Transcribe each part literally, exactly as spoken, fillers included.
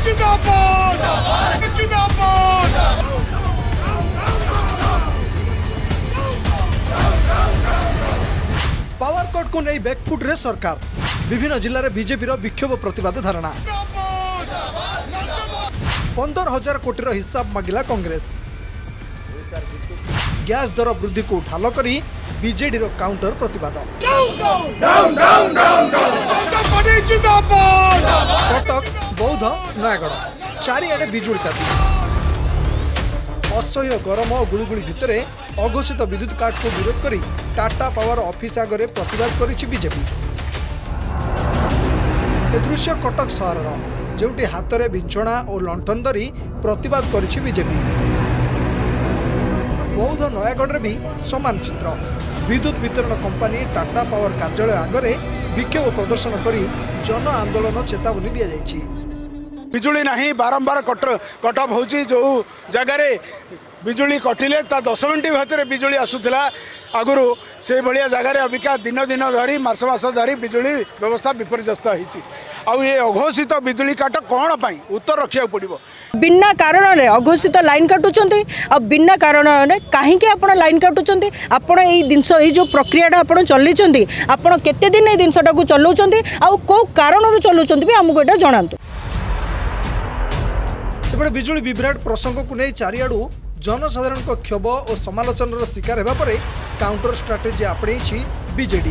Power cut को नहीं back foot रे सरकार विभिन्न जिले में बीजेपी विक्षोभ प्रतिवाद धारणा पंदर हजार कोटी हिसाब मागिला कांग्रेस गैस दर वृद्धि को ढाल कर बीजेडी काउंटर प्रतिवाद कटक बौद्ध नयागढ़ चारिआडे बिजुली ताती असह्य गरम और गुड़गुड़ी भितर अघोषित विद्युत काट को विरोध कर टाटा पावर ऑफिस आगे प्रतिवाद करिछि बीजेपी। ए दृश्य कटक सहर जोटी हाथ में विंचणा और लंठन धरी प्रतिवाद करिछि बीजेपी। बौद्ध नयागढ़ भी समान चित्र विद्युत वितरण कंपनी टाटा पावर कार्यालय आगे विक्षोभ प्रदर्शन कर जन आंदोलन चेतावनी दि जाइछि। बिजुली नहीं बारंबार कट कटअप होची जो जगार बिजुली कटिले ता दस मिनट भर बिजुली आसूला आगुरी से भाया जगार अबिका दिन दिन धरी मास मास धरी बिजुली व्यवस्था विपर्यस्त होती आउ ये अघोषित बिजुली काट कौन पाई उत्तर रखा पड़ो बिना कारण रे अघोषित लाइन काटुचंती आ बिना कारण रे काहे के आपण लाइन काटुचंती आपण एई दिनस एई जो प्रक्रियाटा आपण चलैचंती आपण केते दिन एई दिनसटा को चलाउचंती आ को कारण रो चलाउचंती भी हमको एटा जणांतु। सेपटे बिजुली विभ्राट प्रसंग को नहीं चारिआडू जनसाधारण को क्षोभ और समालोचन शिकार होगा पर काउंटर स्ट्राटेजी आपणेछि बीजेडी।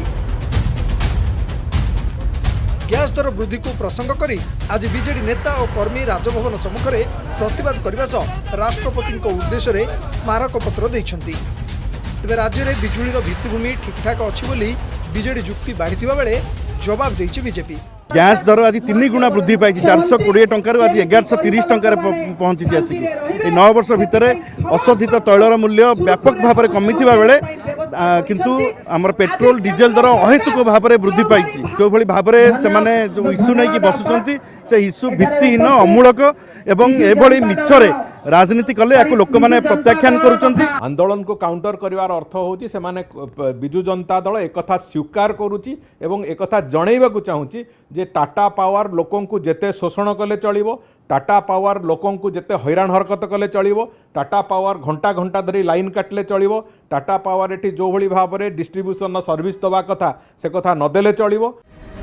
गैस दर वृद्धि को प्रसंग करी आज बीजेडी नेता और कर्मी राजभवन सम्मुख में प्रतिवाद करने सह राष्ट्रपति उद्देश्य रे स्मारक पत्र देइछंती। तेबे राज्य में बिजुलीर भित्तिभूमि ठीकठाक अच्छी बोली बीजेडी जुक्ति बाढ़ी बेले जवाब देइछि बीजेपी। गैस दर आज तीन गुणा वृद्धि पाई चार सौ कोड़े टकर आज एगारश तीस टकर पहुंची आसिक नौ वर्ष भितर अशोधित तैलर मूल्य व्यापक भाव में कमी बेले किंतु आमर पेट्रोल डीजेल दर अहेतुक भाव में वृद्धि पाई जो भाई भाव में से जो इश्यू नहीं बसुंच से इश्यू भित्तिहीन अमूलक एवं एभली मिछरे राजनीति कले याको लोक माने प्रत्याख्यान करुचंती। आंदोलन को काउंटर करिवार अर्थ होची से माने बिजु जनता दल एकथा स्वीकार करुची एवं एकथा जणैबाकू चाहूची जे टाटा पावर लोकन को जेते शोषण कले चलिबो टाटा पावर लोकन को जेते हैरान हरकत कले चलिबो टाटा पावर घंटा घंटा धरी लाइन काटले चलिबो टाटा पावर एटी जो भली भाव में डिस्ट्रीब्यूशन सर्विस दबा कथा से कथा नदेले चलिबो।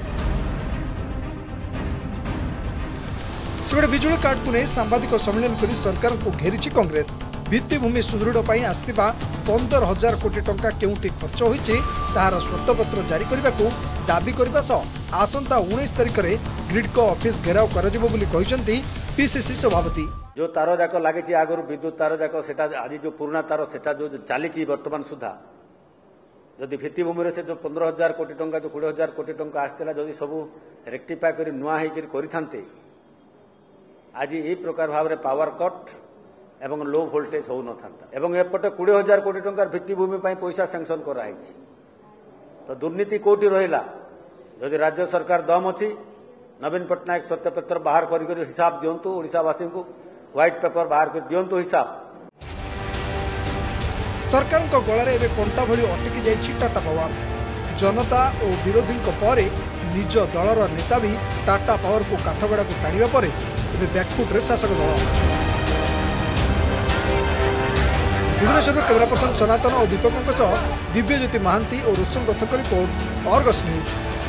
सेपटे बिजुली काट को नहीं सांबादिक सम्मेलन कर सरकार को घेरी कांग्रेस भित्तिभूमि सुदृढ़ आसथिबा पंदर हजार कोटी टंका केउंटी खर्च होईछि ताहार श्वेतपत्र जारी करने को दाबी करने सह आसंता उन्नीस तारिख में ग्रिडको ऑफिस घेराव करिबो बोली कहिसंती पीसीसी सभापति। जो तार जाक लगी आगुरी विद्युत तार जाक सेटा आज जो पुराना तार सेटा जो चली बर्तमान सुधा जदि भित्तिभूमि से जो पंद्रह हजार कोटी टंका जो कोड़े हजार कोटी टंका आसला जदि सब रेक्टिफाई कर नुआ होते आज ये प्रकार भाव में पावर कट एवं लो वोल्टेज हो न था एवं एपटे कोड़े हजार कोटी टंकार भित्तिभूमि पैसा सैंक्शन कराई तो दुर्नीति कोटी रहा जदि राज्य सरकार दम अच्छी नवीन पट्टनायक सत्यपत्र बाहर कर हिसाब दिंतु ओडिशावासी को व्हाइट पेपर बाहर कर दिंतु हिसाब। सरकार को गलारे एवं कंटा भली अटकी जाइछि टाटा पावर जनता और विरोधी पर निज दलर नेता भी टाटा पावर को काठगड़ा को टाणिबा पर बैकफुट रे शासक दल। भुवनेश्वर कैमरा पर्सन सनातन और दीपकों दिव्यज्योति महांती और रोशन रथक रिपोर्ट अर्गस न्यूज।